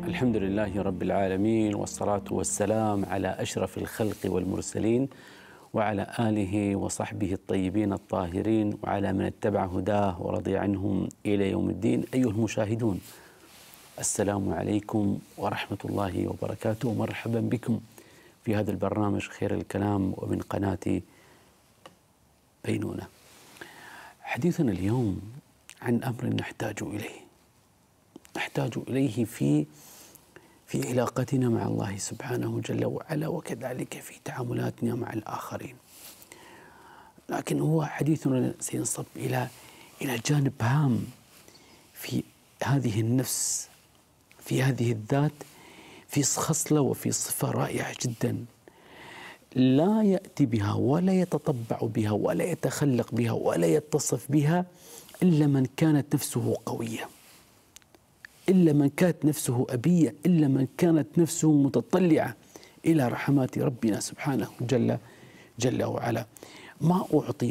الحمد لله رب العالمين، والصلاة والسلام على أشرف الخلق والمرسلين، وعلى آله وصحبه الطيبين الطاهرين، وعلى من اتبع هداه ورضي عنهم إلى يوم الدين. أيها المشاهدون، السلام عليكم ورحمة الله وبركاته، ومرحبا بكم في هذا البرنامج خير الكلام ومن قناة بينونة. حديثنا اليوم عن أمر نحتاج إليه في علاقتنا مع الله سبحانه جل وعلا، وكذلك في تعاملاتنا مع الآخرين. لكن هو حديثنا سينصب إلى جانب هام في هذه النفس، في هذه الذات، في خصلة وفي صفة رائعة جدا لا يأتي بها ولا يتطبع بها ولا يتخلق بها ولا يتصف بها إلا من كانت نفسه قوية، إلا من كانت نفسه أبية، إلا من كانت نفسه متطلعة إلى رحمات ربنا سبحانه جل وعلا. ما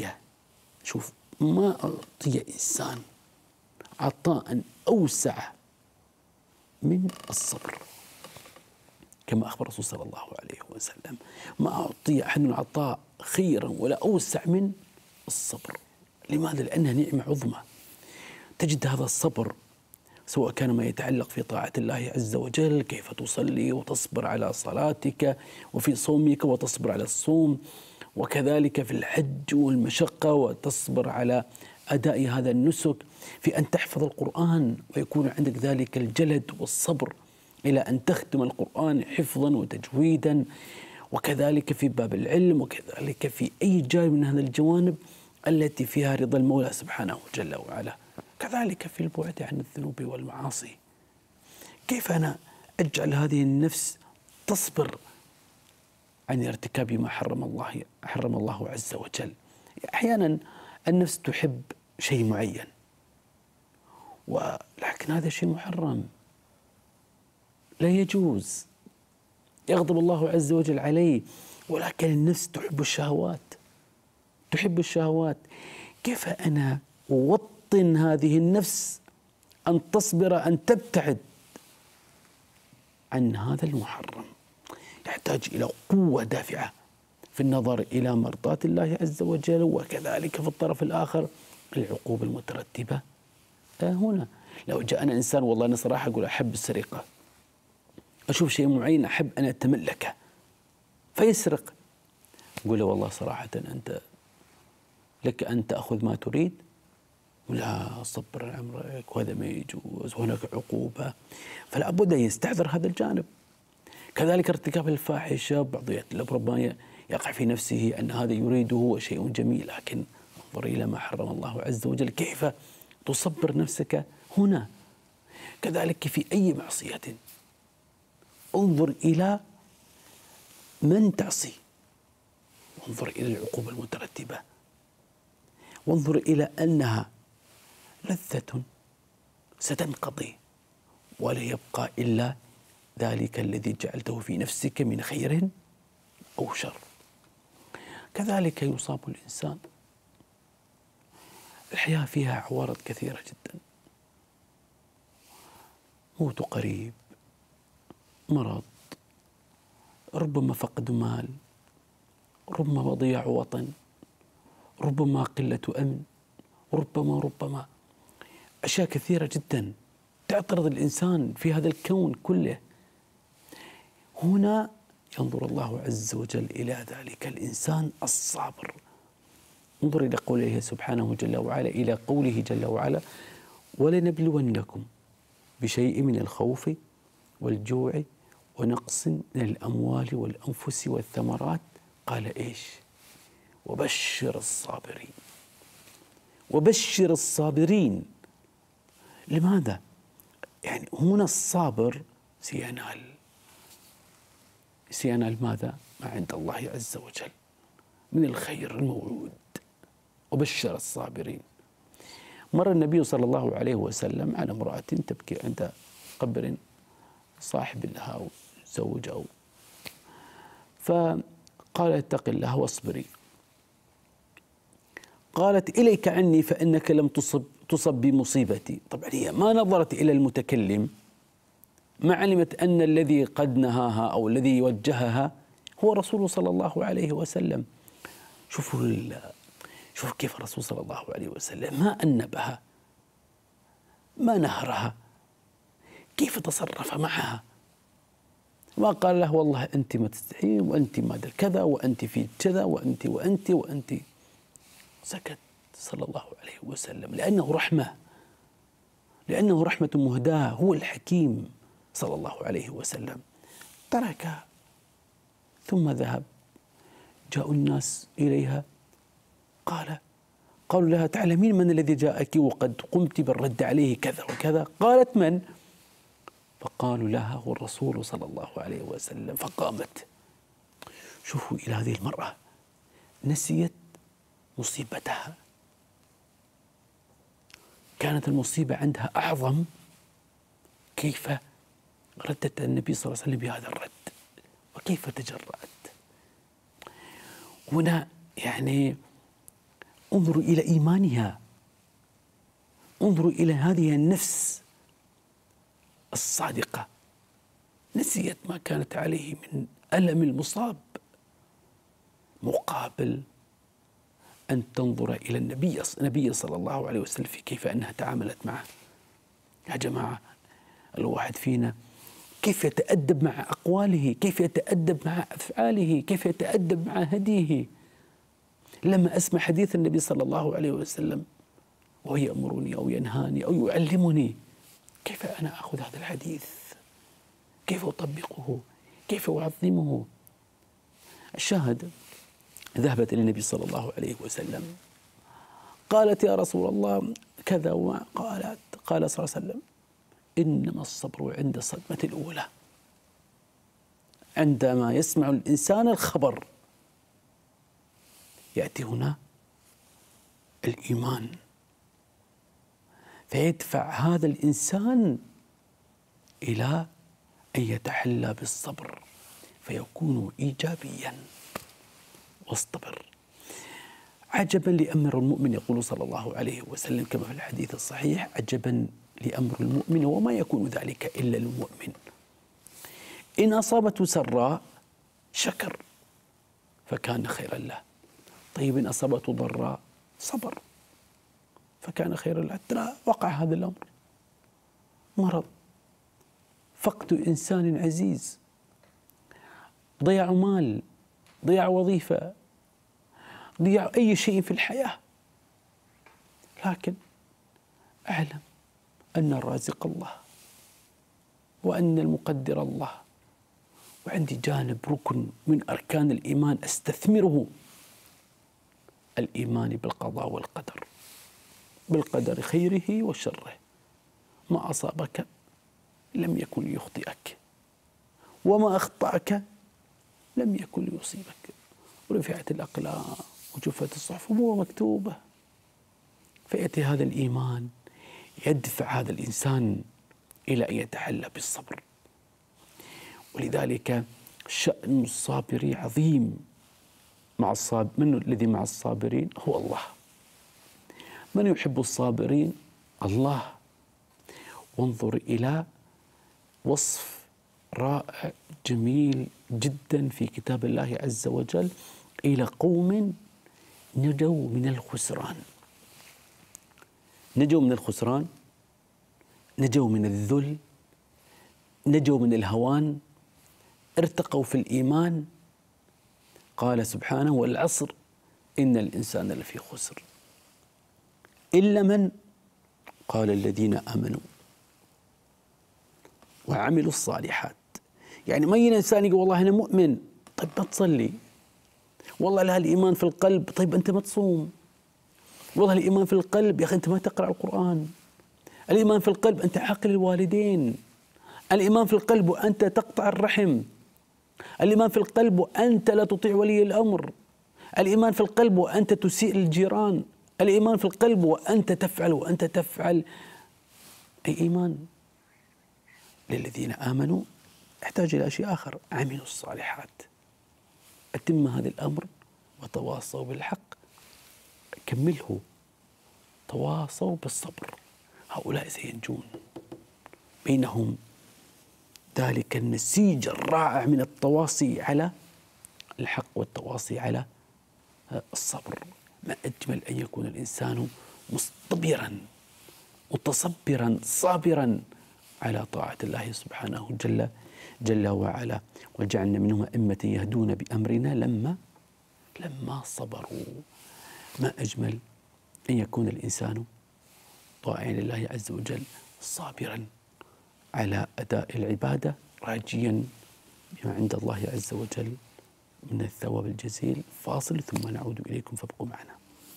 أعطي إنسان عطاء أوسع من الصبر، كما أخبر الرسول صلى الله عليه وسلم: ما أعطي أحد عطاء خيرا ولا أوسع من الصبر. لماذا؟ لأنها نعمة عظمى. تجد هذا الصبر سواء كان ما يتعلق في طاعة الله عز وجل، كيف تصلي وتصبر على صلاتك، وفي صومك وتصبر على الصوم، وكذلك في الحج والمشقة وتصبر على أداء هذا النسك، في أن تحفظ القرآن ويكون عندك ذلك الجلد والصبر إلى أن تختم القرآن حفظا وتجويدا، وكذلك في باب العلم، وكذلك في أي جانب من هذه الجوانب التي فيها رضا المولى سبحانه جل وعلا. كذلك في البعد عن الذنوب والمعاصي. كيف أنا أجعل هذه النفس تصبر عن ارتكاب ما حرم الله عز وجل؟ أحيانا النفس تحب شيء معين، ولكن هذا شيء محرم لا يجوز، يغضب الله عز وجل عليه، ولكن النفس تحب الشهوات. كيف أنا أوطن هذه النفس أن تصبر، أن تبتعد عن هذا المحرم؟ يحتاج إلى قوة دافعة في النظر إلى مرضاة الله عز وجل، وكذلك في الطرف الآخر العقوبة المترتبة هنا. لو جاءنا إنسان، والله أنا صراحة أقول أحب السرقة، أشوف شيء معين أحب أن أتملكه فيسرق، أقول له والله صراحة أنت لك أن تأخذ ما تريد، ولا صبر عمرك وهذا ما يجوز وهناك عقوبة. فلا بد أن يستحضر هذا الجانب. كذلك ارتكاب الفاحشة، بعض ربما يقع في نفسه أن هذا يريده هو شيء جميل، لكن انظر إلى ما حرم الله عز وجل، كيف تصبر نفسك هنا. كذلك في أي معصية انظر إلى من تعصي، وانظر إلى العقوبة المترتبة، وانظر إلى أنها لذة ستنقضي ولا يبقى إلا ذلك الذي جعلته في نفسك من خير أو شر. كذلك يصاب الإنسان. الحياة فيها عوارض كثيرة جدا: موت قريب، مرض، ربما فقد مال، ربما ضياع وطن، ربما قلة أمن، ربما أشياء كثيرة جدا تعترض الإنسان في هذا الكون كله. هنا ينظر الله عز وجل إلى ذلك الإنسان الصابر. انظر إلى قوله سبحانه جل وعلا، إلى قوله جل وعلا: ولنبلونكم بشيء من الخوف والجوع ونقص من الأموال والأنفس والثمرات. قال إيش؟ وبشر الصابرين. لماذا؟ يعني هنا الصابر سينال ماذا؟ ما عند الله عز وجل من الخير الموعود. وبشر الصابرين. مر النبي صلى الله عليه وسلم على امرأة تبكي عند قبر صاحب لها أو زوج فقال: اتق الله واصبري. قالت: إليك عني فإنك لم تصب بمصيبتي. طبعا هي ما نظرت إلى المتكلم ما علمت أن الذي قد نهاها أو الذي وجهها هو رسول صلى الله عليه وسلم. شوفوا كيف الرسول صلى الله عليه وسلم ما أنبها، ما نهرها، كيف تصرف معها. ما قال له والله أنت ما تستحين وأنت ما أدري كذا وأنت في كذا وأنت وأنت وأنت. سكت صلى الله عليه وسلم لأنه رحمة، لأنه رحمة مهداة، هو الحكيم صلى الله عليه وسلم. تركها ثم ذهب. جاءوا الناس إليها قالوا لها تعلمين من الذي جاءك وقد قمت بالرد عليه كذا وكذا؟ قالت من؟ فقالوا لها هو الرسول صلى الله عليه وسلم. فقامت. شوفوا إلى هذه المرأة نسيت مصيبتها، كانت المصيبة عندها أعظم. كيف ردت النبي صلى الله عليه وسلم بهذا الرد وكيف تجرأت. هنا يعني انظروا إلى إيمانها، انظروا إلى هذه النفس الصادقة، نسيت ما كانت عليه من ألم المصاب مقابل أن تنظر إلى النبي صلى الله عليه وسلم في كيف أنها تعاملت معه. يا جماعة الواحد فينا كيف يتأدب مع أقواله، كيف يتأدب مع أفعاله، كيف يتأدب مع هديه. لما أسمع حديث النبي صلى الله عليه وسلم وهو يأمرني أو ينهاني أو يعلمني، كيف أنا أخذ هذا الحديث، كيف أطبقه، كيف أعظمه. الشاهد ذهبت إلى النبي صلى الله عليه وسلم، قالت يا رسول الله كذا، قال صلى الله عليه وسلم إنما الصبر عند الصدمة الأولى، عندما يسمع الإنسان الخبر يأتي هنا الإيمان فيدفع هذا الإنسان إلى أن يتحلى بالصبر فيكون إيجابيا. واصطبر. عجبا لأمر المؤمن، يقول صلى الله عليه وسلم كما في الحديث الصحيح: عجبا لأمر المؤمن وما يكون ذلك إلا للمؤمن، إن أصابته سراء شكر فكان خيرا له، طيب إن أصابته ضراء صبر فكان خيرا له. ترى وقع هذا الأمر، مرض، فقد إنسان عزيز، ضياع مال، ضياع وظيفة، ضياع أي شيء في الحياة، لكن أعلم أن الرازق الله وأن المقدر الله، وعندي جانب ركن من أركان الإيمان أستثمره: الإيمان بالقضاء والقدر، بالقدر خيره وشره. ما أصابك لم يكن يخطئك، وما أخطأك لم يكن ليصيبك، ورفعت الأقلام وجفت الصحف وهو مكتوبة. فيأتي هذا الإيمان يدفع هذا الإنسان إلى أن يتحلى بالصبر. ولذلك شأن الصابر عظيم. من الذي مع الصابرين؟ هو الله. من يحب الصابرين؟ الله. وانظر إلى وصف رائع جميل جدا في كتاب الله عز وجل: إلى قوم نجوا من الخسران. نجوا من الخسران، نجوا من الذل، نجوا من الهوان، ارتقوا في الإيمان. قال سبحانه: والعصر إن الإنسان لفي خسر إلا من قال الذين آمنوا وعملوا الصالحات. يعني ما يجي إنسان يقول والله أنا مؤمن، طيب ما تصلي. والله لها الإيمان في القلب، طيب أنت ما تصوم. والله الإيمان في القلب، يا أخي أنت ما تقرأ القرآن. الإيمان في القلب أنت عاقل الوالدين. الإيمان في القلب وأنت تقطع الرحم. الإيمان في القلب وأنت لا تطيع ولي الأمر. الإيمان في القلب وأنت تسيء للجيران. الإيمان في القلب وأنت تفعل وأنت تفعل. أي إيمان؟ للذين آمنوا يحتاج إلى شيء آخر: عملوا الصالحات. أتم هذا الأمر وتواصوا بالحق، كمله، تواصوا بالصبر. هؤلاء سينجون. بينهم ذلك النسيج الرائع من التواصي على الحق والتواصي على الصبر. ما أجمل أن يكون الإنسان مصطبرا متصبرا صابرا على طاعة الله سبحانه جل وعلا. وجعلنا منهم أئمة يهدون بأمرنا لما صبروا. ما أجمل أن يكون الإنسان طائعا لله عز وجل صابرا على أداء العبادة راجيا بما عند الله عز وجل من الثواب الجزيل. فاصل ثم نعود إليكم فابقوا معنا.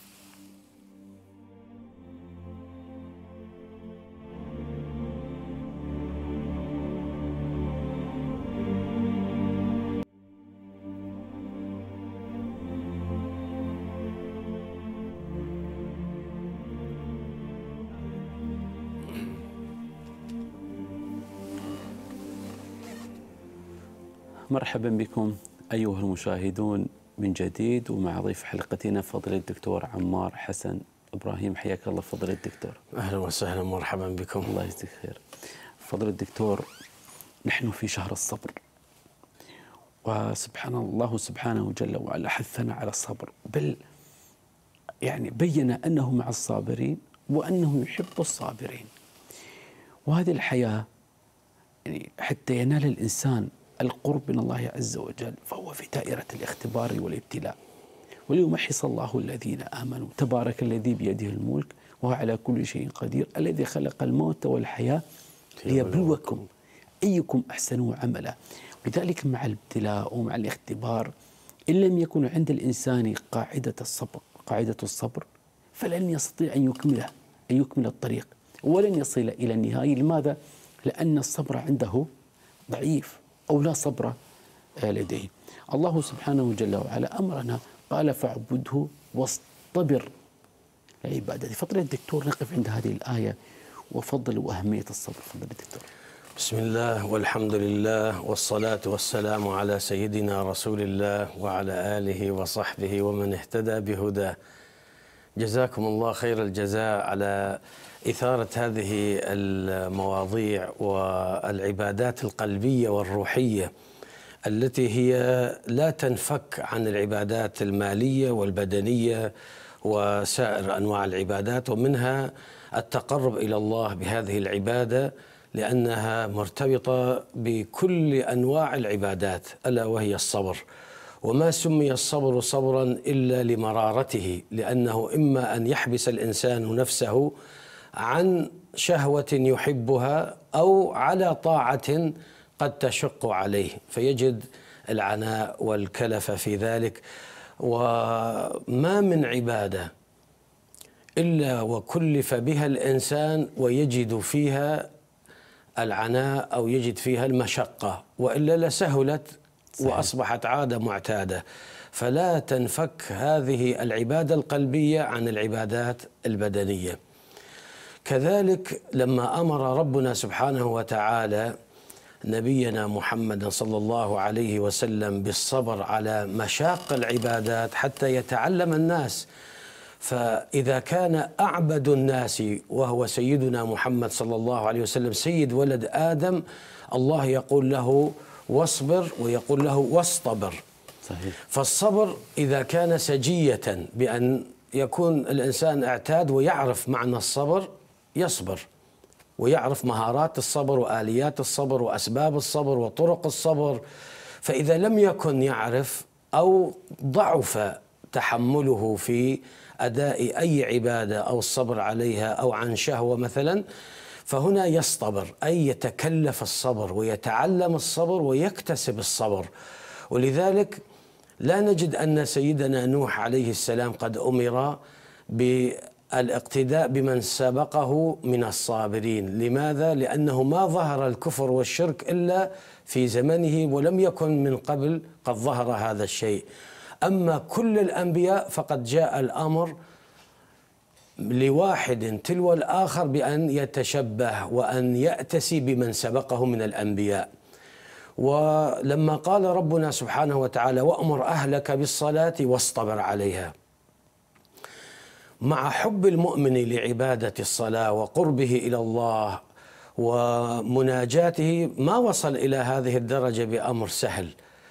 مرحبا بكم أيها المشاهدون من جديد، ومع ضيف حلقتنا فضيلة الدكتور عمار حسن إبراهيم. حياك الله فضيلة الدكتور. أهلا وسهلا، مرحبا بكم. الله يجزيك خير. فضيلة الدكتور، نحن في شهر الصبر، وسبحان الله سبحانه جل وعلا حثنا على الصبر، بل يعني بين أنه مع الصابرين وأنه يحب الصابرين. وهذه الحياة يعني حتى ينال الإنسان القرب من الله عز وجل فهو في دائرة الاختبار والابتلاء. وليمحص الله الذين آمنوا. تبارك الذي بيده الملك وهو على كل شيء قدير، الذي خلق الموت والحياة ليبلوكم أيكم أحسن عملا. لذلك مع الابتلاء ومع الاختبار إن لم يكن عند الإنسان قاعدة الصبر فلن يستطيع أن يكمل الطريق ولن يصل إلى النهاية. لماذا؟ لأن الصبر عنده ضعيف أو لا صبر لديه. الله سبحانه جل وعلا أمرنا قال فاعبده واصطبر لعبادته. فضل الدكتور نقف عند هذه الآية وفضل وأهمية الصبر. فضل الدكتور. بسم الله والحمد لله والصلاة والسلام على سيدنا رسول الله وعلى آله وصحبه ومن اهتدى بهداه. جزاكم الله خير الجزاء على إثارة هذه المواضيع والعبادات القلبية والروحية التي هي لا تنفك عن العبادات المالية والبدنية وسائر أنواع العبادات، ومنها التقرب إلى الله بهذه العبادة لأنها مرتبطة بكل أنواع العبادات ألا وهي الصبر. وما سمي الصبر صبرا إلا لمرارته، لأنه إما أن يحبس الإنسان نفسه عن شهوة يحبها أو على طاعة قد تشق عليه فيجد العناء والكلف في ذلك. وما من عبادة إلا وكلف بها الإنسان ويجد فيها العناء أو يجد فيها المشقة، وإلا لسهلت وأصبحت عادة معتادة. فلا تنفك هذه العبادة القلبية عن العبادات البدنية. كذلك لما أمر ربنا سبحانه وتعالى نبينا محمد صلى الله عليه وسلم بالصبر على مشاق العبادات حتى يتعلم الناس، فإذا كان أعبد الناس وهو سيدنا محمد صلى الله عليه وسلم سيد ولد آدم، الله يقول له واصبر ويقول له واصطبر. صحيح. فالصبر إذا كان سجية بأن يكون الإنسان اعتاد ويعرف معنى الصبر يصبر، ويعرف مهارات الصبر وآليات الصبر وأسباب الصبر وطرق الصبر. فإذا لم يكن يعرف أو ضعف تحمله في أداء أي عبادة أو الصبر عليها أو عن شهوة مثلا، فهنا يصطبر، أي يتكلف الصبر ويتعلم الصبر ويكتسب الصبر. ولذلك لا نجد أن سيدنا نوح عليه السلام قد أمر بالاقتداء بمن سبقه من الصابرين. لماذا؟ لأنه ما ظهر الكفر والشرك إلا في زمنه، ولم يكن من قبل قد ظهر هذا الشيء. أما كل الأنبياء فقد جاء الأمر لواحد تلو الآخر بأن يتشبه وأن يأتسي بمن سبقه من الأنبياء. ولما قال ربنا سبحانه وتعالى وأمر أهلك بالصلاة واصطبر عليها، مع حب المؤمن لعبادة الصلاة وقربه إلى الله ومناجاته ما وصل إلى هذه الدرجة بأمر سهل،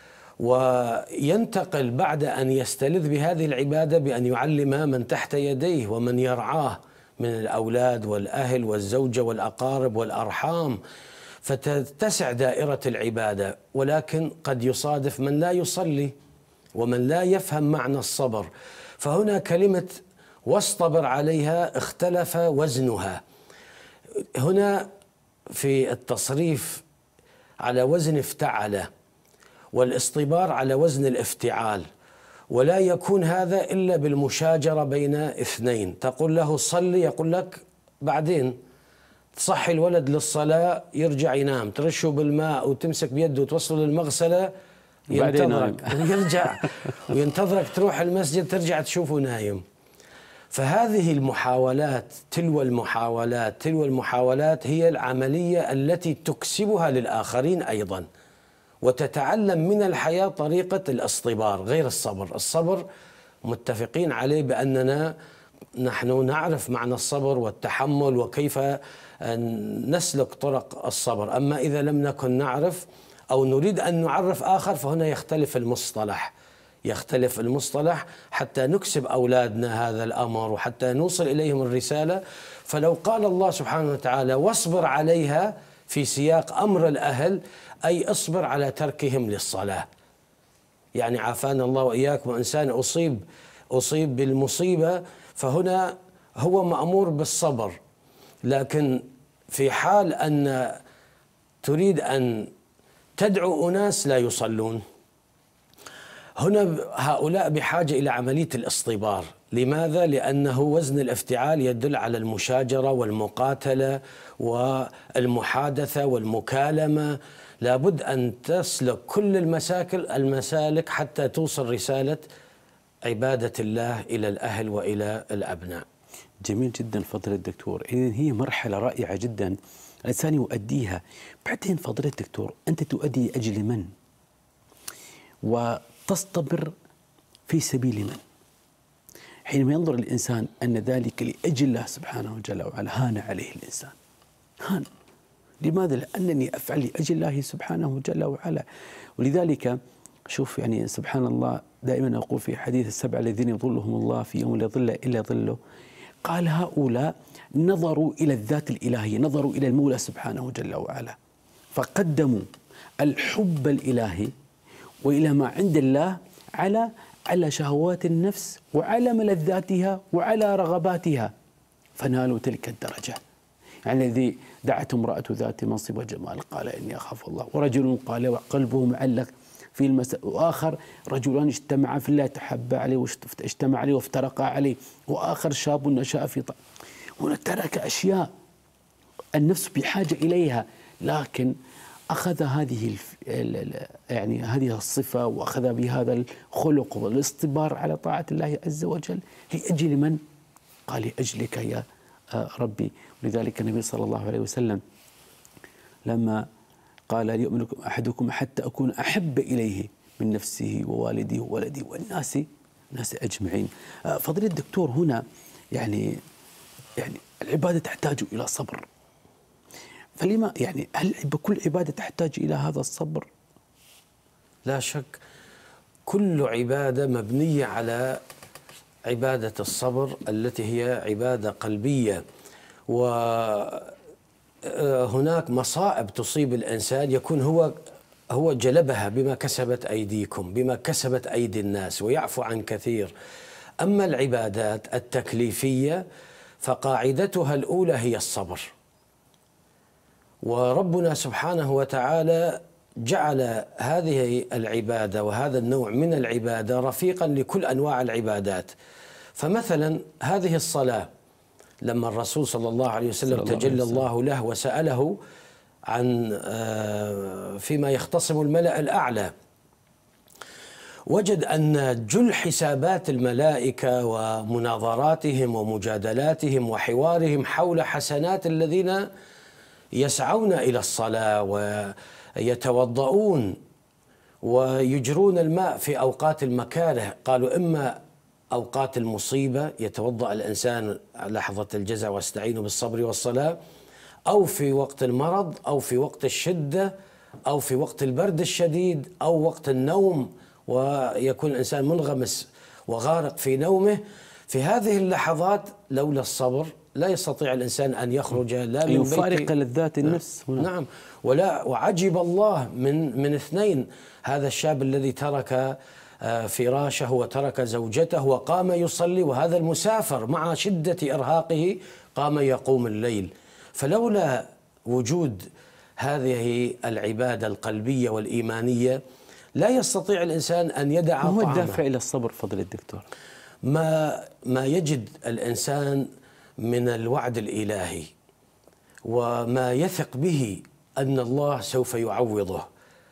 وينتقل بعد أن يستلذ بهذه العبادة بأن يعلم من تحت يديه ومن يرعاه من الأولاد والأهل والزوجة والأقارب والأرحام، فتتسع دائرة العبادة. ولكن قد يصادف من لا يصلي ومن لا يفهم معنى الصبر، فهنا كلمة واصطبر عليها اختلف وزنها. هنا في التصريف على وزن افتعل، والاصطبار على وزن الافتعال، ولا يكون هذا إلا بالمشاجرة بين اثنين. تقول له صلي يقول لك بعدين، تصحي الولد للصلاة يرجع ينام، ترشه بالماء وتمسك بيده وتوصله للمغسلة ينتظرك ويرجع وينتظرك تروح المسجد ترجع تشوفه نايم. فهذه المحاولات تلو المحاولات هي العملية التي تكسبها للآخرين أيضا، وتتعلم من الحياة طريقة الاصطبار غير الصبر. الصبر متفقين عليه بأننا نحن نعرف معنى الصبر والتحمل وكيف نسلك طرق الصبر، أما إذا لم نكن نعرف أو نريد أن نعرف آخر فهنا يختلف المصطلح حتى نكسب أولادنا هذا الأمر وحتى نوصل إليهم الرسالة. فلو قال الله سبحانه وتعالى واصبر عليها في سياق أمر الأهل، أي اصبر على تركهم للصلاة. يعني عافانا الله وإياكم، إنسان أصيب بالمصيبة فهنا هو مأمور بالصبر، لكن في حال أن تريد أن تدعو أناس لا يصلون، هنا هؤلاء بحاجة إلى عملية الاصطبار. لماذا؟ لأنه وزن الافتعال يدل على المشاجرة والمقاتلة والمحادثة والمكالمة. لابد أن تسلك كل المسالك حتى توصل رسالة عبادة الله إلى الأهل وإلى الأبناء. جميل جدا فضيلة الدكتور. إذن هي مرحلة رائعة جدا الإنسان يؤديها. بعدين فضيلة الدكتور، أنت تؤدي لأجل من؟ وتصطبر في سبيل من؟ حينما ينظر الإنسان أن ذلك لأجل الله سبحانه وجل وعلا هان عليه الإنسان. هان. لماذا؟ لأنني أفعل لأجل الله سبحانه جل وعلا. ولذلك شوف يعني سبحان الله، دائما أقول في حديث السبع الذين يظلهم الله في يوم لا ظل إلا ظله، قال هؤلاء نظروا إلى الذات الإلهية، نظروا إلى المولى سبحانه جل وعلا، فقدموا الحب الإلهي وإلى ما عند الله على شهوات النفس وعلى ملذاتها وعلى رغباتها، فنالوا تلك الدرجة. يعني الذي دعته امرأة ذات منصب وجمال قال إني أخاف الله، ورجل قال وقلبه معلق في المساء، وآخر رجلان اجتمعا في الله تحبا عليه واجتمع عليه وافترقا عليه، وآخر شاب نشأ في هنا ترك أشياء النفس بحاجة إليها، لكن أخذ هذه الصفة وأخذ بهذا الخلق والاصطبار على طاعة الله عز وجل. لأجل من؟ قال لأجلك يا ربي. ولذلك النبي صلى الله عليه وسلم لما قال ليؤمن أحدكم حتى أكون أحب إليه من نفسه ووالده وولده والناس أجمعين. فضيلة الدكتور، هنا يعني العبادة تحتاج إلى صبر، فلما هل كل عبادة تحتاج إلى هذا الصبر؟ لا شك كل عبادة مبنية على عبادة الصبر التي هي عبادة قلبية. وهناك مصائب تصيب الإنسان يكون هو جلبها بما كسبت أيديكم، بما كسبت أيدي الناس، ويعفو عن كثير. أما العبادات التكليفية فقاعدتها الأولى هي الصبر، وربنا سبحانه وتعالى جعل هذه العبادة وهذا النوع من العبادة رفيقا لكل أنواع العبادات. فمثلا هذه الصلاة، لما الرسول صلى الله عليه وسلم تجلى الله له وسأله عن فيما يختصم الملأ الأعلى، وجد أن جل حسابات الملائكة ومناظراتهم ومجادلاتهم وحوارهم حول حسنات الذين يسعون إلى الصلاة ويتوضؤون ويجرون الماء في أوقات المكاره. قالوا إما أوقات المصيبة يتوضأ الإنسان لحظة الجزع واستعينوا بالصبر والصلاة، أو في وقت المرض أو في وقت الشدة أو في وقت البرد الشديد أو وقت النوم، ويكون الإنسان منغمس وغارق في نومه. في هذه اللحظات لولا الصبر لا يستطيع الإنسان أن يخرج لا من يفارق لذات النفس هنا. نعم. وعجب الله من اثنين: هذا الشاب الذي ترك فراشه وترك زوجته وقام يصلي، وهذا المسافر مع شدة إرهاقه قام يقوم الليل. فلولا وجود هذه العبادة القلبية والإيمانية لا يستطيع الإنسان أن يدع طعامه. ما هو الدافع إلى الصبر فضل الدكتور؟ ما يجد الإنسان من الوعد الإلهي وما يثق به أن الله سوف يعوضه.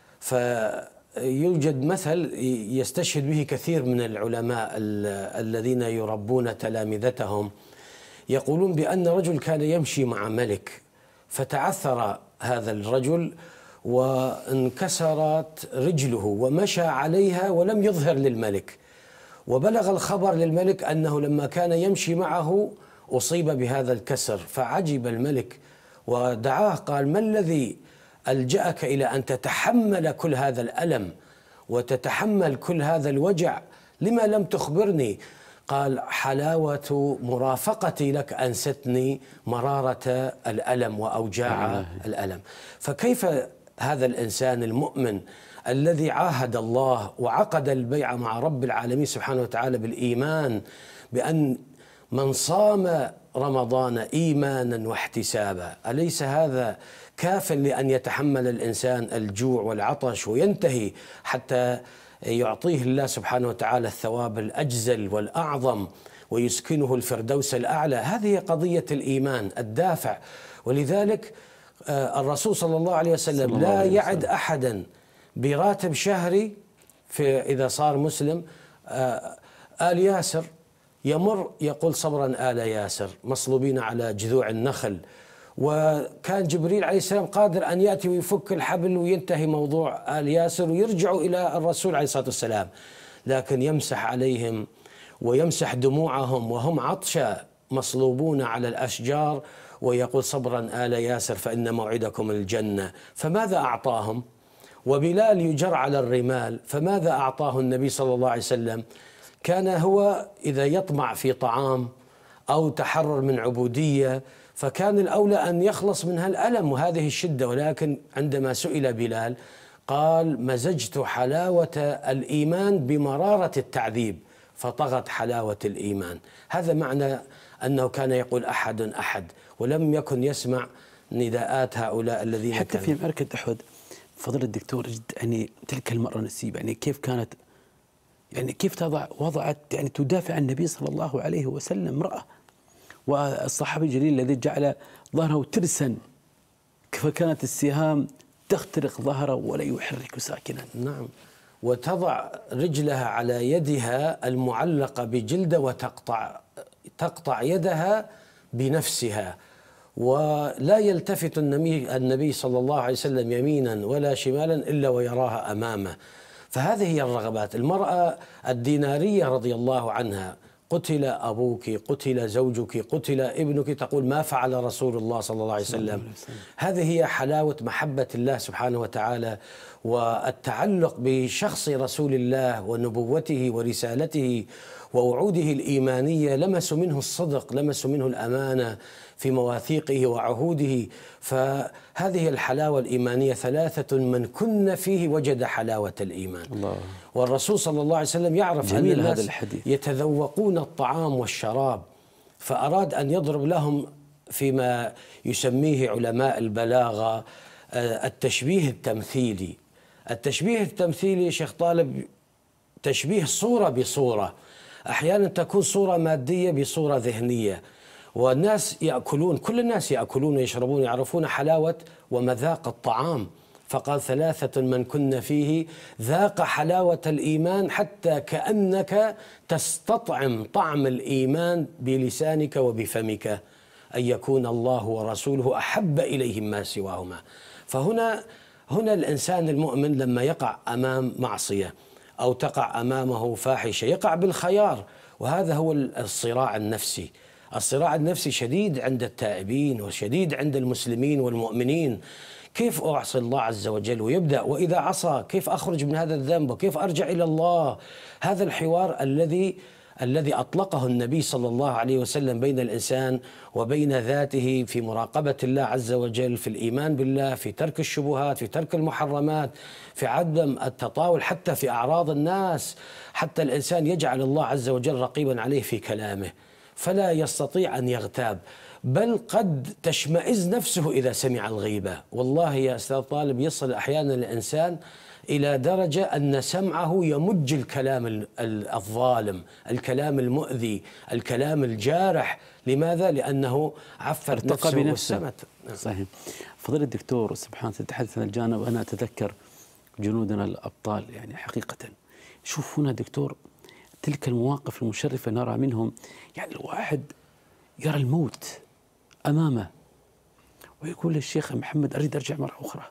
فيوجد مثل يستشهد به كثير من العلماء الذين يربون تلامذتهم، يقولون بأن رجل كان يمشي مع ملك، فتعثر هذا الرجل وانكسرت رجله ومشى عليها ولم يظهر للملك، وبلغ الخبر للملك أنه لما كان يمشي معه أصيب بهذا الكسر. فعجب الملك ودعاه، قال: ما الذي ألجأك إلى أن تتحمل كل هذا الألم وتتحمل كل هذا الوجع؟ لما لم تخبرني؟ قال: حلاوة مرافقتي لك أنستني مرارة الألم وأوجاع الألم. فكيف هذا الإنسان المؤمن الذي عاهد الله وعقد البيعة مع رب العالمين سبحانه وتعالى بالإيمان بأن من صام رمضان إيمانا واحتسابا، أليس هذا كاف لأن يتحمل الإنسان الجوع والعطش وينتهي حتى يعطيه الله سبحانه وتعالى الثواب الأجزل والأعظم ويسكنه الفردوس الأعلى؟ هذه قضية الإيمان الدافع. ولذلك الرسول صلى الله عليه وسلم لا يعد أحدا براتب شهري إذا صار مسلم. آل ياسر يمر يقول: صبرا آل ياسر، مصلوبين على جذوع النخل. وكان جبريل عليه السلام قادر أن يأتي ويفك الحبل وينتهي موضوع آل ياسر ويرجعوا إلى الرسول عليه الصلاة والسلام، لكن يمسح عليهم ويمسح دموعهم وهم عطشى مصلوبون على الأشجار، ويقول: صبرا آل ياسر فإن موعدكم الجنة. فماذا أعطاهم؟ وبلال يجر على الرمال، فماذا أعطاه النبي صلى الله عليه وسلم؟ كان هو إذا يطمع في طعام أو تحرر من عبودية فكان الأولى أن يخلص من هالألم وهذه الشدة، ولكن عندما سئل بلال قال: مزجت حلاوة الإيمان بمرارة التعذيب فطغت حلاوة الإيمان. هذا معنى أنه كان يقول أحد أحد، ولم يكن يسمع نداءات هؤلاء الذين حتى في معركة أحد فضل الدكتور، يعني تلك المرأة نسيبة، يعني كيف كانت، يعني كيف وضعت يعني تدافع عن النبي صلى الله عليه وسلم، امرأة، والصحابي الجليل الذي جعل ظهره ترسا فكانت السهام تخترق ظهره ولا يحرك ساكنا. نعم. وتضع رجلها على يدها المعلقة بجلدة وتقطع يدها بنفسها، ولا يلتفت النبي صلى الله عليه وسلم يمينا ولا شمالا إلا ويراها أمامه. فهذه هي الرغبات. المرأة الدينارية رضي الله عنها: قتل أبوك، قتل زوجك، قتل ابنك، تقول: ما فعل رسول الله صلى الله عليه وسلم. هذه هي حلاوة محبة الله سبحانه وتعالى والتعلق بشخص رسول الله ونبوته ورسالته ووعوده الإيمانية. لمسوا منه الصدق، لمسوا منه الأمانة في مواثيقه وعهوده. فهذه الحلاوة الإيمانية ثلاثة من كن فيه وجد حلاوة الإيمان. الله. والرسول صلى الله عليه وسلم يعرف أن الناس الحديث يتذوقون الطعام والشراب، فأراد أن يضرب لهم فيما يسميه علماء البلاغة التشبيه التمثيلي. التشبيه التمثيلي شيخ طالب تشبيه صورة بصورة، أحيانا تكون صورة مادية بصورة ذهنية، والناس يأكلون، كل الناس يأكلون ويشربون، يعرفون حلاوة ومذاق الطعام. فقال: ثلاثة من كن فيه ذاق حلاوة الإيمان حتى كأنك تستطعم طعم الإيمان بلسانك وبفمك، أن يكون الله ورسوله أحب إليهم ما سواهما. فهنا الإنسان المؤمن لما يقع أمام معصية أو تقع أمامه فاحشة يقع بالخيار، وهذا هو الصراع النفسي. الصراع النفسي شديد عند التائبين وشديد عند المسلمين والمؤمنين. كيف أعصي الله عز وجل؟ ويبدأ وإذا عصى كيف أخرج من هذا الذنب وكيف أرجع إلى الله؟ هذا الحوار الذي أطلقه النبي صلى الله عليه وسلم بين الإنسان وبين ذاته في مراقبة الله عز وجل، في الإيمان بالله، في ترك الشبهات، في ترك المحرمات، في عدم التطاول حتى في أعراض الناس، حتى الإنسان يجعل الله عز وجل رقيبا عليه في كلامه فلا يستطيع أن يغتاب، بل قد تشمئز نفسه إذا سمع الغيبة. والله يا أستاذ طالب يصل أحيانا الإنسان إلى درجة أن سمعه يمج الكلام الظالم، الكلام المؤذي، الكلام الجارح. لماذا؟ لأنه عفر نفسه والسمت. صحيح. فضيلة الدكتور سبحان تتحدث عن الجانب، أنا أتذكر جنودنا الأبطال يعني حقيقة. شوف هنا دكتور تلك المواقف المشرفة نرى منهم، يعني الواحد يرى الموت أمامه ويقول للشيخ محمد أريد أرجع مرة أخرى،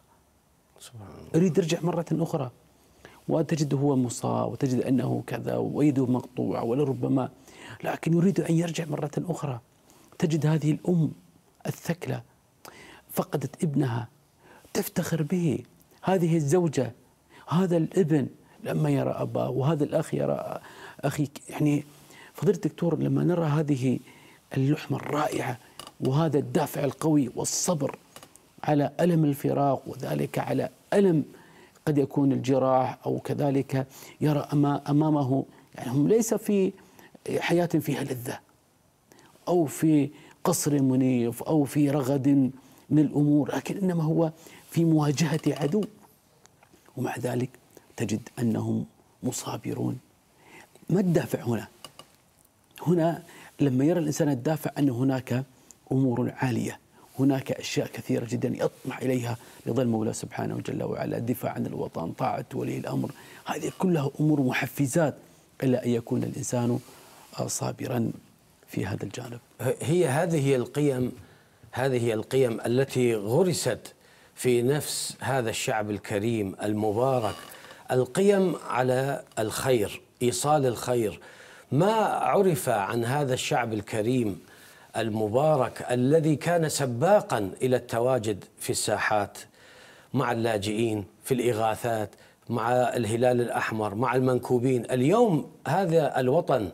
أريد أرجع مرة أخرى، وتجد هو مصاب وتجد أنه كذا ويده مقطوعة ولربما، لكن يريد أن يرجع مرة أخرى. تجد هذه الأم الثكلى فقدت ابنها تفتخر به، هذه الزوجة، هذا الابن لما يرى أباه، وهذا الأخ يرى أخي. يعني فضيلة الدكتور لما نرى هذه اللحمة الرائعة وهذا الدافع القوي والصبر على ألم الفراق، وذلك على ألم قد يكون الجراح، أو كذلك يرى أمامه، يعني هم ليس في حياة فيها لذة أو في قصر منيف أو في رغد من الأمور، لكن إنما هو في مواجهة عدو، ومع ذلك تجد أنهم مصابرون. ما الدافع هنا؟ هنا لما يرى الإنسان الدافع أن هناك أمور عالية، هناك أشياء كثيرة جدا يطمح إليها رضا المولى سبحانه جل وعلا، الدفاع عن الوطن، طاعة ولي الأمر، هذه كلها أمور محفزات إلا أن يكون الإنسان صابرا في هذا الجانب. هذه هي القيم التي غرست في نفس هذا الشعب الكريم المبارك، القيم على الخير، إيصال الخير. ما عرف عن هذا الشعب الكريم المبارك الذي كان سباقا إلى التواجد في الساحات مع اللاجئين، في الإغاثات، مع الهلال الأحمر، مع المنكوبين. اليوم هذا الوطن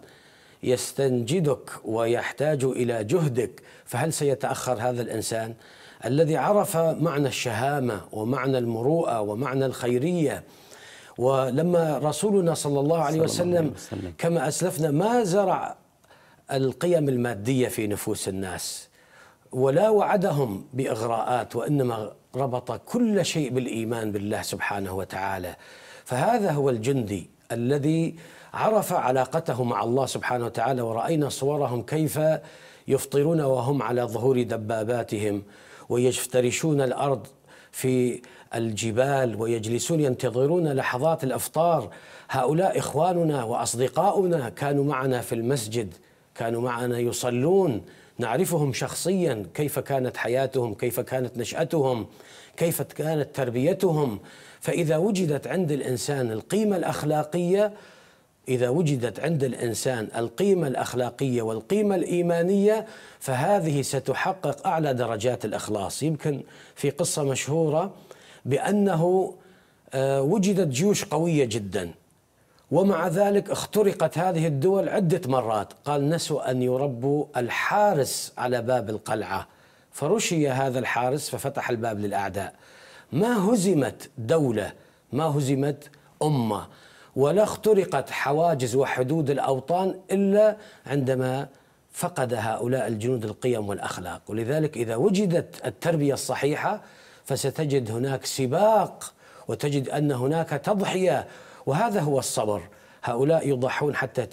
يستنجدك ويحتاج إلى جهدك، فهل سيتأخر هذا الإنسان الذي عرف معنى الشهامة ومعنى المروءة ومعنى الخيرية؟ ولما رسولنا صلى الله عليه وسلم كما أسلفنا ما زرع القيم المادية في نفوس الناس ولا وعدهم بإغراءات، وإنما ربط كل شيء بالإيمان بالله سبحانه وتعالى. فهذا هو الجندي الذي عرف علاقته مع الله سبحانه وتعالى، ورأينا صورهم كيف يفطرون وهم على ظهور دباباتهم ويفترشون الأرض في الجبال ويجلسون ينتظرون لحظات الإفطار. هؤلاء إخواننا وأصدقاؤنا كانوا معنا في المسجد، كانوا معنا يصلون، نعرفهم شخصيا، كيف كانت حياتهم، كيف كانت نشأتهم، كيف كانت تربيتهم. فإذا وجدت عند الإنسان القيمة الأخلاقية، إذا وجدت عند الإنسان القيمة الأخلاقية والقيمة الإيمانية، فهذه ستحقق أعلى درجات الإخلاص. يمكن في قصة مشهورة بأنه وجدت جيوش قوية جدا، ومع ذلك اخترقت هذه الدول عدة مرات. قال نسوا أن يربوا الحارس على باب القلعة، فرشي هذا الحارس ففتح الباب للأعداء. ما هزمت دولة، ما هزمت أمة، ولا اخترقت حواجز وحدود الأوطان إلا عندما فقد هؤلاء الجنود القيم والأخلاق. ولذلك إذا وجدت التربية الصحيحة فستجد هناك سباق، وتجد أن هناك تضحية، وهذا هو الصبر. هؤلاء يضحون حتى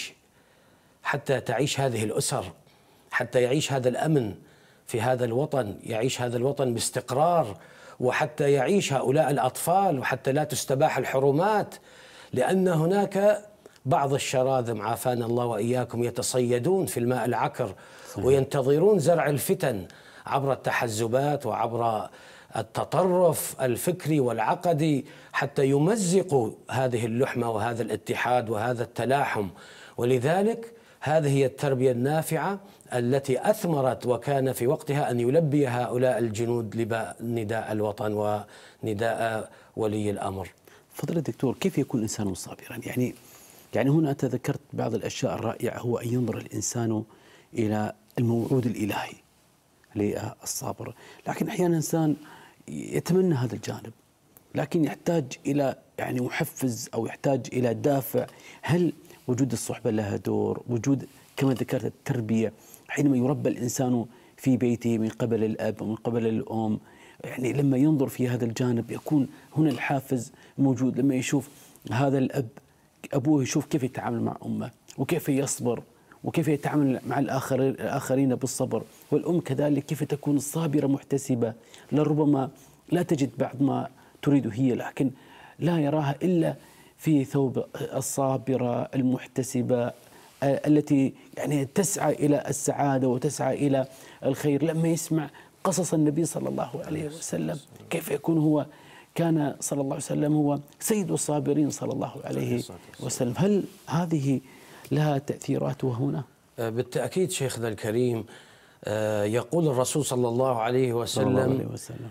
تعيش هذه الأسر، حتى يعيش هذا الأمن في هذا الوطن، يعيش هذا الوطن باستقرار، وحتى يعيش هؤلاء الأطفال، وحتى لا تستباح الحرمات. لأن هناك بعض الشراذم عافانا الله وإياكم يتصيدون في الماء العكر وينتظرون زرع الفتن عبر التحزبات وعبر التطرف الفكري والعقدي حتى يمزقوا هذه اللحمة وهذا الاتحاد وهذا التلاحم. ولذلك هذه هي التربية النافعة التي أثمرت، وكان في وقتها أن يلبي هؤلاء الجنود نداء الوطن ونداء ولي الأمر. فضل الدكتور، كيف يكون الإنسان صابرا؟ يعني هنا أنت ذكرت بعض الأشياء الرائعة، هو أن ينظر الإنسان إلى الموعود الإلهي للصابر، لكن أحيانا الإنسان يتمنى هذا الجانب، لكن يحتاج إلى يعني محفز أو يحتاج إلى دافع. هل وجود الصحبة لها دور؟ وجود كما ذكرت التربية، حينما يربى الإنسان في بيته من قبل الأب ومن قبل الأم، يعني لما ينظر في هذا الجانب يكون هنا الحافز موجود. لما يشوف هذا الأب، أبوه يشوف كيف يتعامل مع أمه وكيف يصبر وكيف يتعامل مع الآخرين بالصبر، والأم كذلك كيف تكون صابرة محتسبة، لربما لا تجد بعض ما تريد هي، لكن لا يراها إلا في ثوب الصابرة المحتسبة التي يعني تسعى إلى السعادة وتسعى إلى الخير. لما يسمع قصص النبي صلى الله عليه وسلم كيف يكون هو، كان صلى الله عليه وسلم هو سيد الصابرين صلى الله عليه وسلم، هل هذه لها تأثيراتها هنا؟ بالتأكيد شيخنا الكريم. يقول الرسول صلى الله عليه وسلم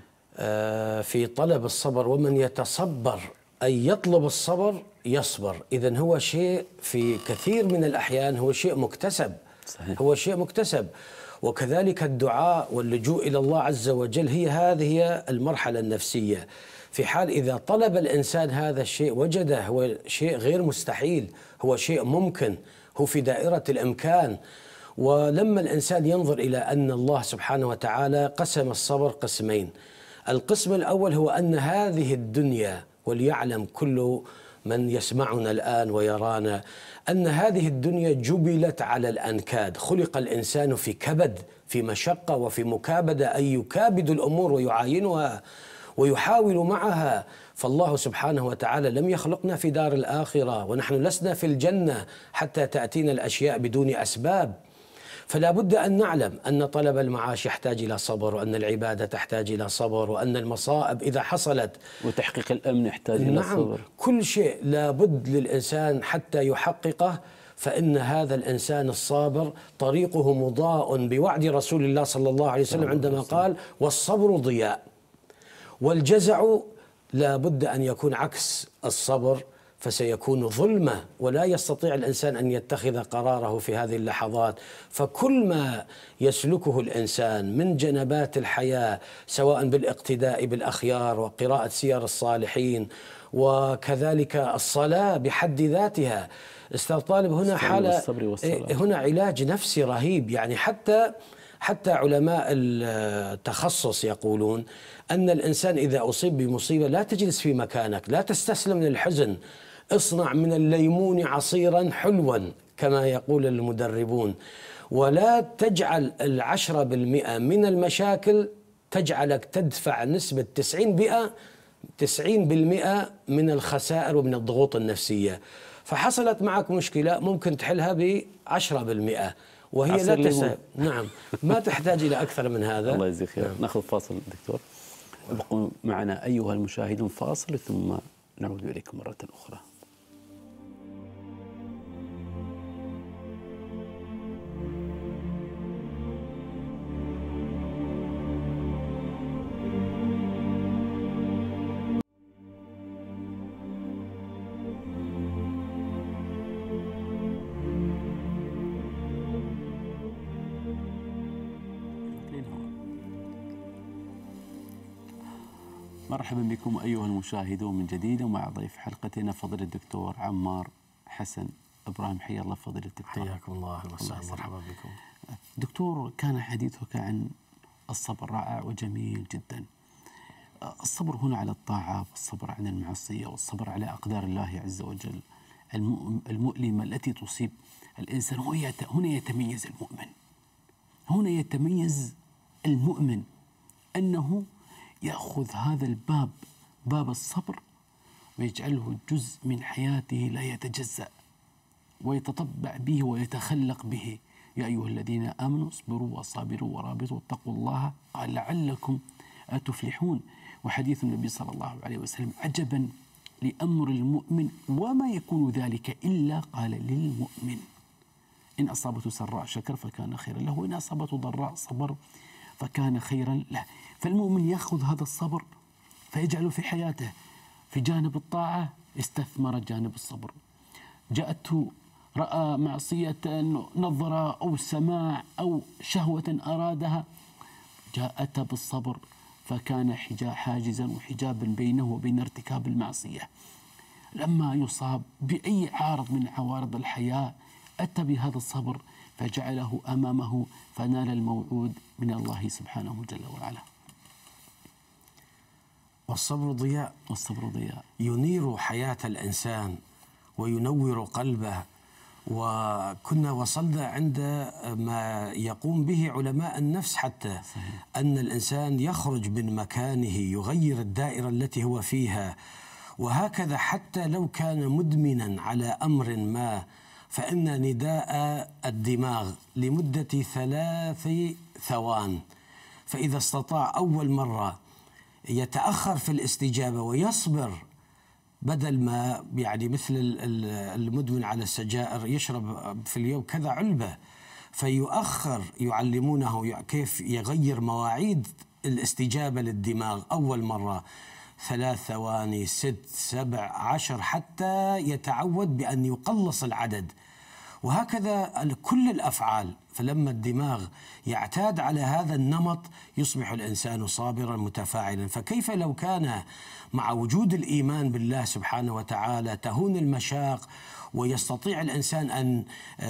في طلب الصبر: ومن يتصبر أي يطلب الصبر يصبر. إذن هو شيء في كثير من الأحيان هو شيء مكتسب. صحيح. هو شيء مكتسب. وكذلك الدعاء واللجوء إلى الله عز وجل هي المرحلة النفسية. في حال إذا طلب الإنسان هذا الشيء وجده، هو شيء غير مستحيل، هو شيء ممكن، هو في دائرة الإمكان. ولما الإنسان ينظر إلى أن الله سبحانه وتعالى قسم الصبر قسمين: القسم الأول هو أن هذه الدنيا، وليعلم كل من يسمعنا الآن ويرانا أن هذه الدنيا جبلت على الأنكاد، خلق الإنسان في كبد، في مشقة وفي مكابدة، أن يكابد الأمور ويعاينها ويحاول معها. فالله سبحانه وتعالى لم يخلقنا في دار الآخرة، ونحن لسنا في الجنة حتى تأتينا الأشياء بدون أسباب. فلا بد أن نعلم أن طلب المعاش يحتاج إلى صبر، وأن العبادة تحتاج إلى صبر، وأن المصائب إذا حصلت وتحقيق الأمن يحتاج إلى صبر. كل شيء لا بد للإنسان حتى يحققه. فإن هذا الإنسان الصابر طريقه مضاء بوعد رسول الله صلى الله عليه وسلم عندما قال: والصبر ضياء. والجزع لا بد أن يكون عكس الصبر، فسيكون ظلمة، ولا يستطيع الإنسان أن يتخذ قراره في هذه اللحظات. فكل ما يسلكه الإنسان من جنبات الحياة، سواء بالاقتداء بالأخيار وقراءة سير الصالحين وكذلك الصلاة بحد ذاتها، أستاذ طالب، هنا حالة، هنا علاج نفسي رهيب. يعني حتى علماء التخصص يقولون أن الإنسان إذا أصيب بمصيبة لا تجلس في مكانك، لا تستسلم للحزن، اصنع من الليمون عصيرا حلوا كما يقول المدربون، ولا تجعل 10% من المشاكل تجعلك تدفع نسبة 90% من الخسائر ومن الضغوط النفسية. فحصلت معك مشكلة ممكن تحلها ب10%، وهي لا تسهل. نعم، ما تحتاج إلى أكثر من هذا. الله يجزيك خير. ناخذ فاصل دكتور، ابقوا معنا أيها المشاهدون، فاصل ثم نعود إليكم مرة أخرى. مرحبا بكم أيها المشاهدون من جديد، ومع ضيف حلقتنا فضيلة الدكتور عمار حسن إبراهيم. حيا الله فضيلة الدكتور. حياكم الله وسهلا، مرحبا بكم دكتور. كان حديثك عن الصبر رائع وجميل جدا. الصبر هنا على الطاعة، والصبر عن المعصية، والصبر على أقدار الله عز وجل المؤلمة التي تصيب الإنسان. هنا يتميز المؤمن، هنا يتميز المؤمن أنه يأخذ هذا الباب، باب الصبر، ويجعله جزء من حياته لا يتجزأ، ويتطبع به ويتخلق به. يا أيها الذين آمنوا اصبروا وصابروا ورابطوا واتقوا الله قال لعلكم تفلحون. وحديث النبي صلى الله عليه وسلم: عجبا لأمر المؤمن وما يكون ذلك إلا قال للمؤمن. إن أصابته سراء شكر فكان خيرا له، وإن أصابته ضراء صبر فكان خيرا له. فالمؤمن يأخذ هذا الصبر فيجعله في حياته، في جانب الطاعة استثمر جانب الصبر. جاءته رأى معصية نظرة أو سماع أو شهوة أرادها، جاءته بالصبر فكان حاجزا وحجابا بينه وبين ارتكاب المعصية. لما يصاب بأي عارض من عوارض الحياة أتى بهذا الصبر فجعله أمامه فنال الموعود من الله سبحانه جل وعلا. والصبر ضياء، والصبر ضياء ينير حياة الإنسان وينور قلبه. وكنا وصلنا عند ما يقوم به علماء النفس حتى صحيح. أن الإنسان يخرج من مكانه، يغير الدائرة التي هو فيها. وهكذا حتى لو كان مدمنا على أمر ما، فإن نداء الدماغ لمدة 3 ثوان، فإذا استطاع أول مرة يتأخر في الاستجابة ويصبر، بدل ما يعني مثل المدمن على السجائر يشرب في اليوم كذا علبة، فيؤخر، يعلمونه كيف يغير مواعيد الاستجابة للدماغ. أول مرة 3 ثواني، 6، 7، 10، حتى يتعود بأن يقلص العدد. وهكذا كل الأفعال. فلما الدماغ يعتاد على هذا النمط يصبح الإنسان صابرا متفاعلا. فكيف لو كان مع وجود الإيمان بالله سبحانه وتعالى تهون المشاق، ويستطيع الإنسان أن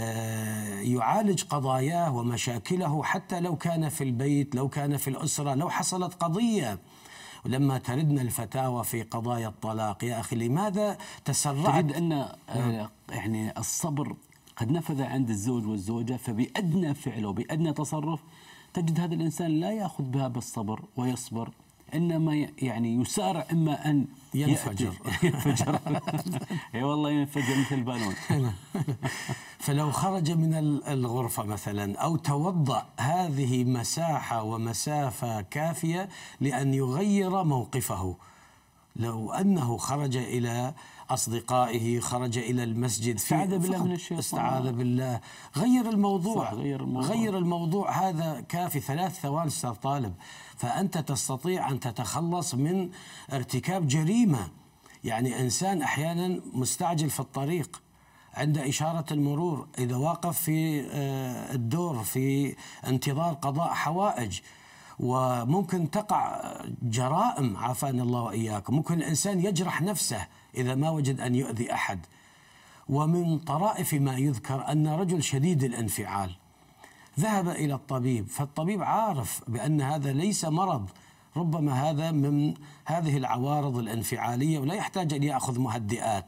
يعالج قضاياه ومشاكله حتى لو كان في البيت، لو كان في الأسرة، لو حصلت قضية. ولما تردنا الفتاوى في قضايا الطلاق، يا أخي لماذا تسرعت؟ تجد أن يعني الصبر قد نفذ عند الزوج والزوجة، فبأدنى فعل وبأدنى تصرف تجد هذا الإنسان لا يأخذ بها بالصبر ويصبر، إنما يعني يسارع إما أن ينفجر. اي والله ينفجر مثل البالون. فلو خرج من الغرفة مثلا أو توضأ، هذه مساحة ومسافة كافية لأن يغير موقفه. لو أنه خرج إلى أصدقائه، خرج إلى المسجد، استعاذ بالله من الشيطان، استعاذ بالله، غير الموضوع. صح، غير الموضوع، هذا كافي. 3 ثواني أستاذ طالب، فأنت تستطيع أن تتخلص من ارتكاب جريمة. يعني إنسان أحيانا مستعجل في الطريق عند إشارة المرور، إذا واقف في الدور في انتظار قضاء حوائج، وممكن تقع جرائم عافانا الله وإياكم. ممكن الإنسان يجرح نفسه إذا ما وجد أن يؤذي أحد. ومن طرائف ما يذكر أن رجل شديد الانفعال ذهب إلى الطبيب، فالطبيب عارف بأن هذا ليس مرض، ربما هذا من هذه العوارض الانفعالية ولا يحتاج أن يأخذ مهدئات.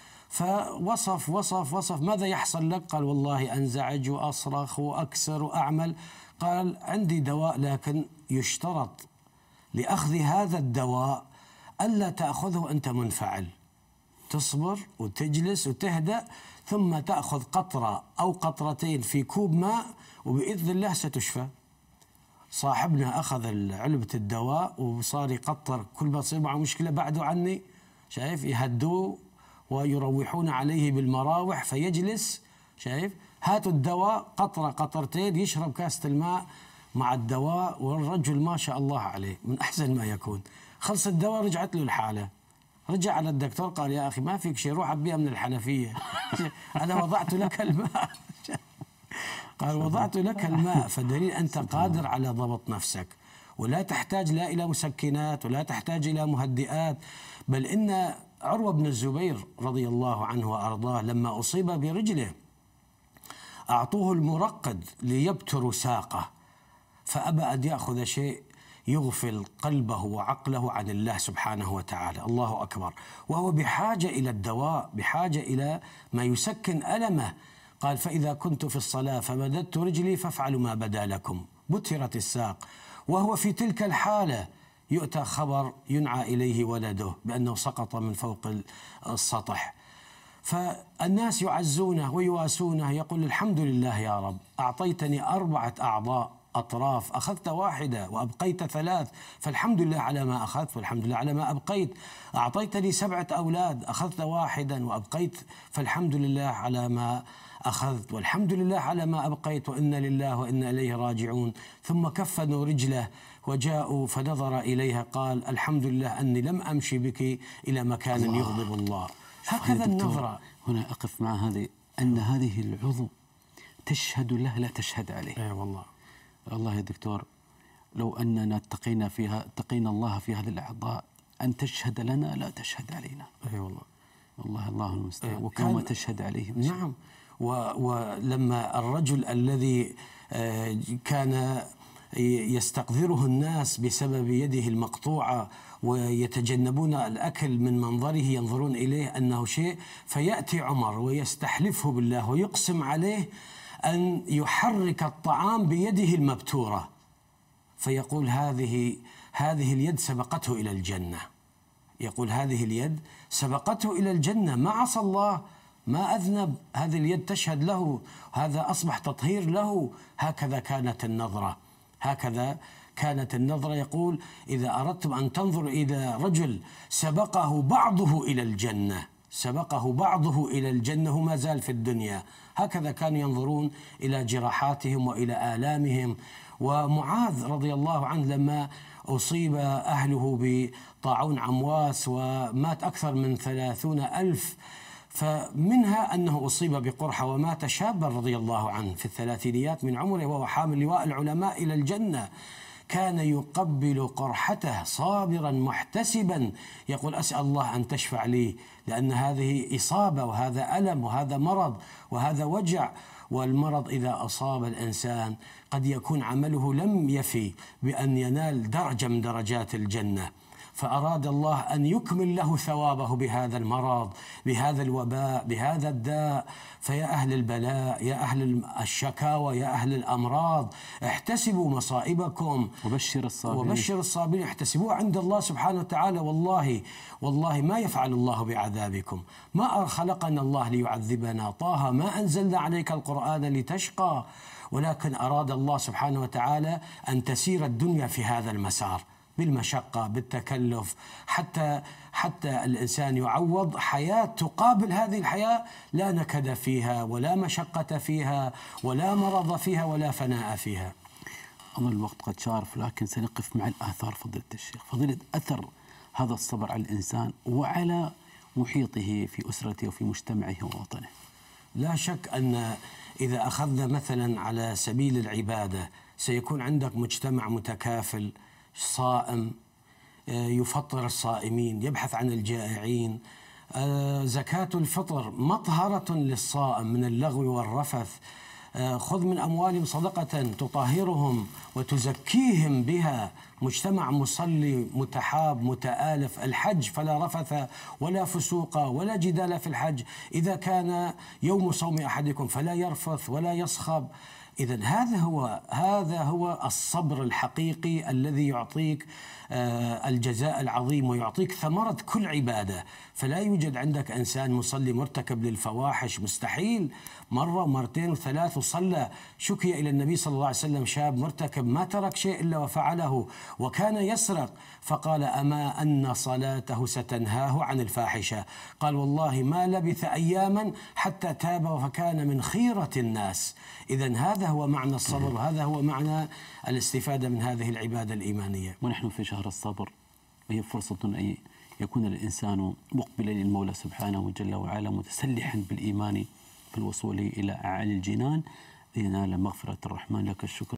فوصف ماذا يحصل لك؟ قال والله أنزعج وأصرخ وأكسر وأعمل. قال عندي دواء، لكن يشترط لأخذ هذا الدواء ألا تأخذه أنت منفعل، تصبر وتجلس وتهدأ، ثم تأخذ قطرة أو قطرتين في كوب ماء وبإذن الله ستشفى. صاحبنا أخذ علبة الدواء وصار يقطر كل ما تصير معه مشكلة بعده عني، شايف، يهدوه ويروحون عليه بالمراوح، فيجلس، شايف، هاتوا الدواء قطرة قطرتين، يشرب كاسة الماء مع الدواء، والرجل ما شاء الله عليه من أحسن ما يكون. خلص الدواء رجعت له الحالة، رجع على الدكتور قال يا أخي ما فيك شيء، روح عبيها من الحنفية. أنا وضعت لك الماء. قال وضعت لك الماء، فدليل أنت قادر على ضبط نفسك، ولا تحتاج لا إلى مسكنات ولا تحتاج إلى مهدئات. بل إن عروة بن الزبير رضي الله عنه وأرضاه لما أصيب برجله أعطوه المرقد ليبتر ساقه، فأبى أن يأخذ شيء يغفل قلبه وعقله عن الله سبحانه وتعالى. الله أكبر. وهو بحاجة إلى الدواء، بحاجة إلى ما يسكن ألمه. قال فإذا كنت في الصلاة فمددت رجلي فافعلوا ما بدا لكم، بترت الساق. وهو في تلك الحالة يؤتى خبر ينعى إليه ولده بأنه سقط من فوق السطح، فالناس يعزونه ويواسونه، يقول الحمد لله يا رب أعطيتني 4 أعضاء أطراف، أخذت واحدة وأبقيت ثلاث، فالحمد لله على ما أخذت والحمد لله على ما أبقيت. أعطيتني 7 أولاد، أخذت واحدا وأبقيت، فالحمد لله على ما أخذت والحمد لله على ما أبقيت، وإنا لله وإنا إليه راجعون. ثم كفنوا رجله وجاءوا فنظر إليها قال الحمد لله أني لم أمشي بك إلى مكان يغضب الله. هكذا النظرة. هنا أقف مع هذه، أن هذه العضو تشهد له لا تشهد عليه. أي والله. والله يا دكتور، لو أننا اتقينا الله في هذه الأعضاء أن تشهد لنا لا تشهد علينا. أي والله. والله الله المستعان. وكما تشهد عليهم. نعم. ولما الرجل الذي كان يستقذره الناس بسبب يده المقطوعة ويتجنبون الأكل من منظره، ينظرون إليه أنه شيء، فيأتي عمر ويستحلفه بالله ويقسم عليه أن يحرك الطعام بيده المبتورة، فيقول هذه اليد سبقته إلى الجنة. يقول هذه اليد سبقته إلى الجنة، ما عصى الله، ما أذنب، هذه اليد تشهد له، هذا أصبح تطهير له. هكذا كانت النظرة، هكذا كانت النظرة. يقول إذا أردتم أن تنظروا إلى رجل سبقه بعضه إلى الجنة، سبقه بعضه إلى الجنة وما زال في الدنيا، هكذا كانوا ينظرون إلى جراحاتهم وإلى آلامهم. ومعاذ رضي الله عنه لما أصيب أهله بطاعون عمواس ومات أكثر من 30,000، فمنها أنه أصيب بقرحة ومات شابا رضي الله عنه في الثلاثينيات من عمره، وهو حامل لواء العلماء إلى الجنة. كان يقبل قرحته صابرا محتسبا، يقول أسأل الله أن تشفع لي، لأن هذه إصابة وهذا ألم وهذا مرض وهذا وجع. والمرض إذا أصاب الإنسان قد يكون عمله لم يفي بأن ينال درجة من درجات الجنة، فأراد الله أن يكمل له ثوابه بهذا المرض، بهذا الوباء، بهذا الداء. فيا أهل البلاء، يا أهل الشكاوى، يا أهل الأمراض، احتسبوا مصائبكم وبشر الصابرين، احتسبوها عند الله سبحانه وتعالى. والله ما يفعل الله بعذابكم، ما خلقنا الله ليعذبنا. طه ما أنزلنا عليك القرآن لتشقى، ولكن أراد الله سبحانه وتعالى أن تسير الدنيا في هذا المسار بالمشقة، بالتكلف، حتى الإنسان يعوض حياة تقابل هذه الحياة، لا نكد فيها ولا مشقة فيها ولا مرض فيها ولا فناء فيها. أظن الوقت قد شارف، لكن سنقف مع الآثار. فضيلة الشيخ، فضيلة أثر هذا الصبر على الإنسان وعلى محيطه في أسرته وفي مجتمعه ووطنه. لا شك أن إذا أخذنا مثلا على سبيل العبادة، سيكون عندك مجتمع متكافل صائم، يفطر الصائمين، يبحث عن الجائعين. زكاة الفطر مطهرة للصائم من اللغو والرفث. خذ من أموالهم صدقة تطهرهم وتزكيهم بها. مجتمع مصلي متحاب متآلف. الحج فلا رفث ولا فسوق ولا جدال في الحج. إذا كان يوم صوم أحدكم فلا يرفث ولا يصخب. إذن هذا هو الصبر الحقيقي الذي يعطيك الجزاء العظيم ويعطيك ثمرة كل عبادة. فلا يوجد عندك إنسان مصلي مرتكب للفواحش، مستحيل. مرة ومرتين وثلاث وصلى. شكي إلى النبي صلى الله عليه وسلم شاب مرتكب ما ترك شيء إلا وفعله، وكان يسرق، فقال أما أن صلاته ستنهاه عن الفاحشة؟ قال والله ما لبث أياما حتى تاب فكان من خيرة الناس. إذن هذا هو معنى الصبر، وهذا هو معنى الاستفادة من هذه العبادة الإيمانية. ونحن في شهر الصبر، وهي فرصة أن يكون الإنسان مقبلا للمولى سبحانه جل وعلا، متسلحا بالإيمان في الوصول إلى أعالي الجنان لينال مغفرة الرحمن. لك الشكر.